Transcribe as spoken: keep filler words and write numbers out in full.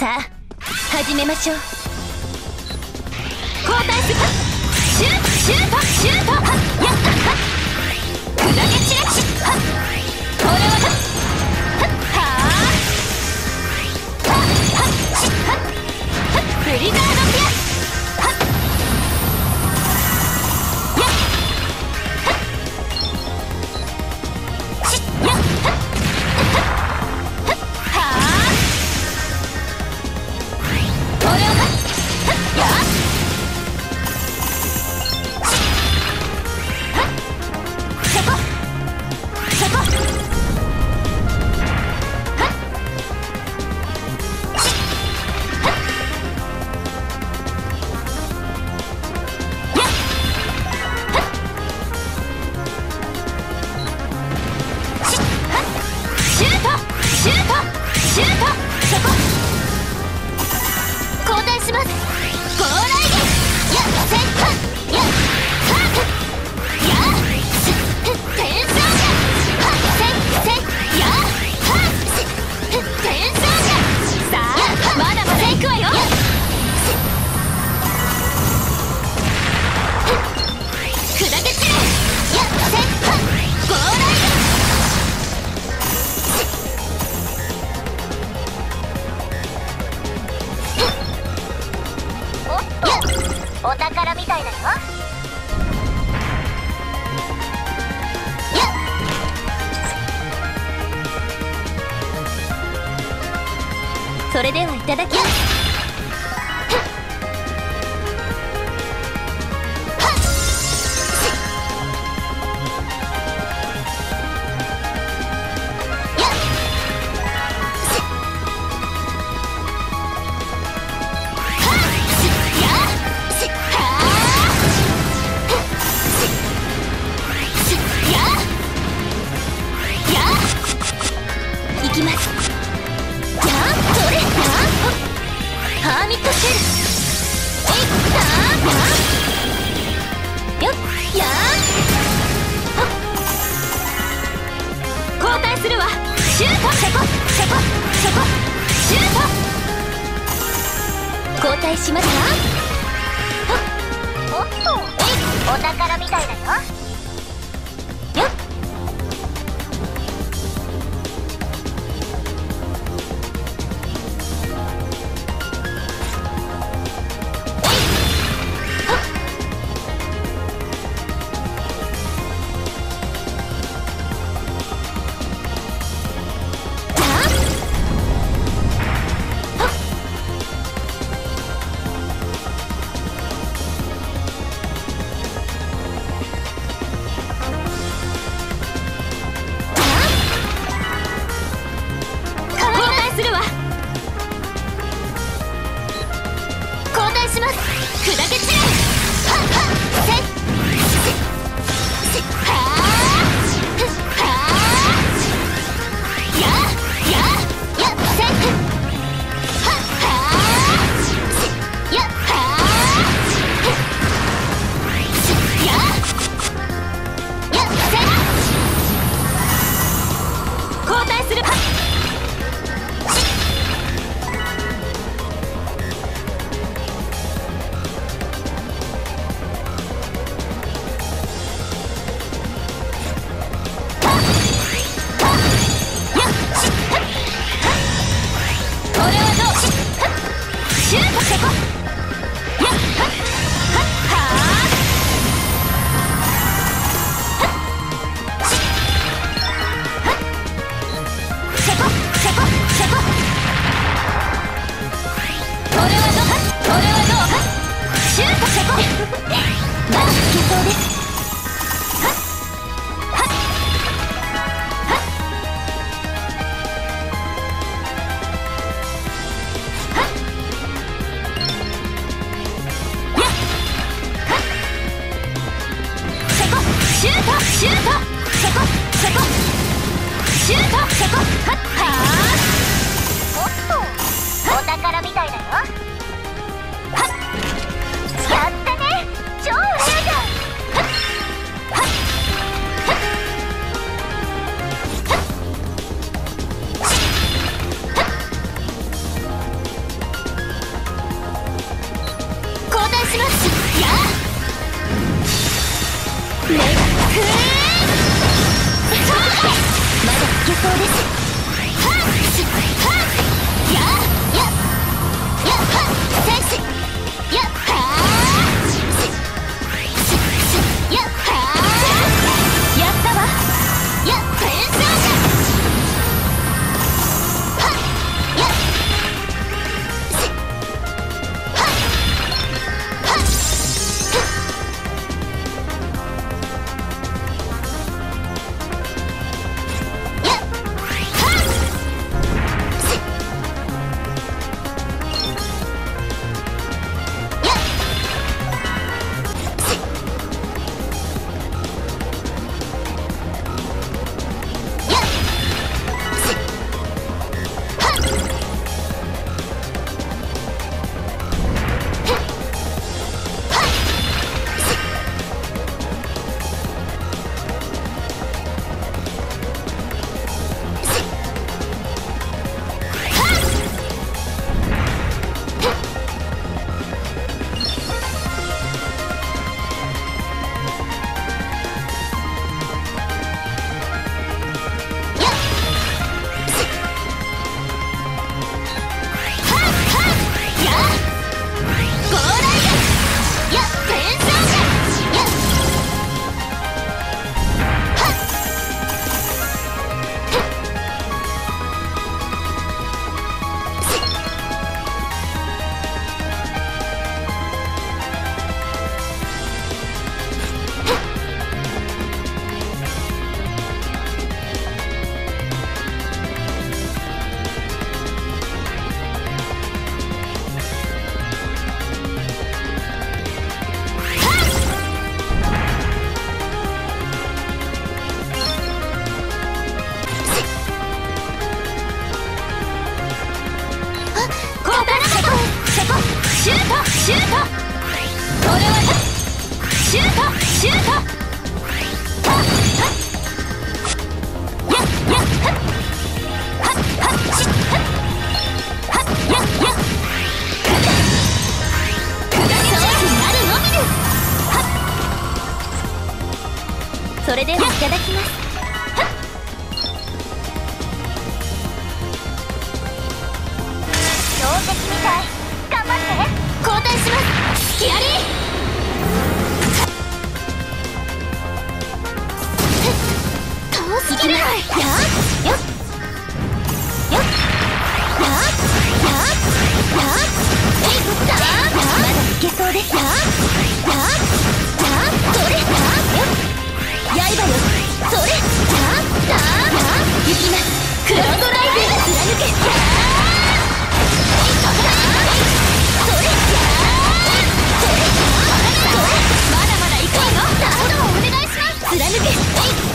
さあ始めましょう。交代する。シュートシュートシュート。はっやっはっ砕け散らし。はっこれははっはあはっはっしっはっはっブリザードピアス。はっやっはっしっやっはっはあこれははっやっお宝みたいだよ。それではいただきます。ハーミットシェル。えいったーよっやー交代するわ。シュートシャコシャコシャコシュート交代しますか。おっとえいお宝みたいだよ。よっ砕け散れ。はっはっせっせっせっはあはあやややせっはっはあせやはあせややせ交代する。はっシュートシュートそこそこシュートそこはっはあおっとお宝みたいだよ。はっやったね超レアじゃん。はっはっはっはっ目がふーまだいけそうです。はっはっやややはっ戦士やはーしししやはーやったわや転生者はっやしはっはっシュートシュートこれはシュートシュートはっはっやっやっはっはっはっしっはっはっやっやっそうになるのみですはっそれではいただきますはっ強敵みたい頑張って交代しますスキアリー遠すぎるやっよっよっやっやっやっえいったまだいけそうですやっやっやっそれやっよっ刃よそれやっだやっ行きますクロードライフ貫けやっまだまだ行くわよ。ダウンをお願いします。貫け。